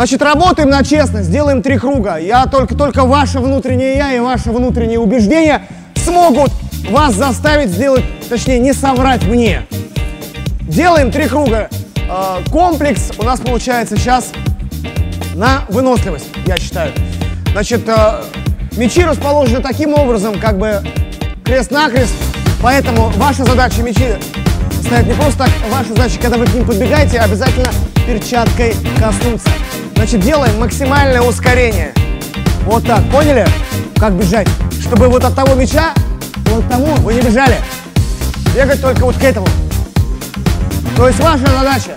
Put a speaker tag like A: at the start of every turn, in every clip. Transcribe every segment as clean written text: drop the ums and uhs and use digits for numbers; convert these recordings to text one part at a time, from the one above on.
A: Значит, работаем на честность, сделаем 3 круга. Только ваше внутреннее я и ваше внутреннее убеждение смогут вас заставить сделать, точнее, не соврать мне. Делаем 3 круга. Комплекс у нас получается сейчас на выносливость, я считаю. Значит, мячи расположены таким образом, как бы крест-накрест, поэтому ваша задача мячи стоят не просто так, ваша задача, когда вы к ним подбегаете, обязательно перчаткой коснуться. Значит, делаем максимальное ускорение. Вот так, поняли? Как бежать? Чтобы вот от того мяча, вот к тому вы не бежали. Бегать только вот к этому. То есть ваша задача,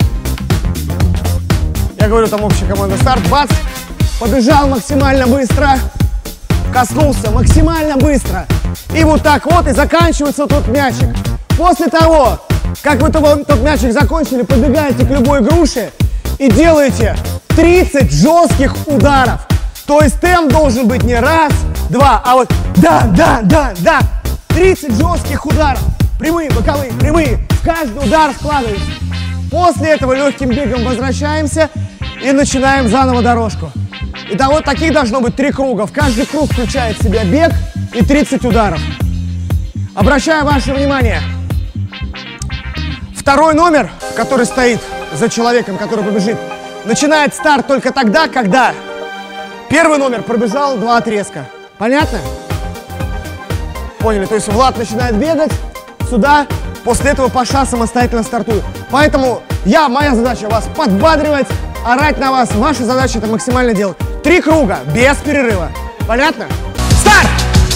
A: я говорю, там общая команда старт, бац, побежал максимально быстро, коснулся максимально быстро. И вот так вот, и заканчивается тот мячик. После того, как вы тот мячик закончили, подбегаете к любой груше и делаете 30 жестких ударов. То есть темп должен быть не раз, два, а вот да. 30 жестких ударов. Прямые, боковые, прямые. В каждый удар вкладываете. После этого легким бегом возвращаемся и начинаем заново дорожку. Итого таких должно быть 3 круга. В каждый круг включает в себя бег и 30 ударов. Обращаю ваше внимание. Второй номер, который стоит за человеком, который побежит, начинает старт только тогда, когда первый номер пробежал 2 отрезка. Понятно? Поняли? То есть Влад начинает бегать сюда, после этого Паша самостоятельно стартует. Поэтому моя задача вас подбадривать, орать на вас. Ваша задача это максимально делать. 3 круга, без перерыва. Понятно? Старт!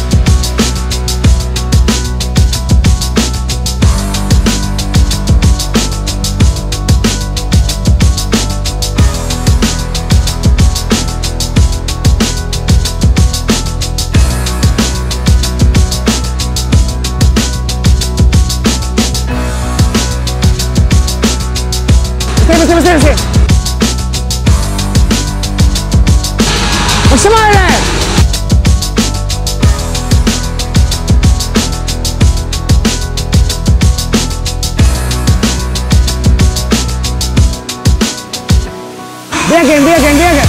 A: Быстрее! Максимально! Бегаем!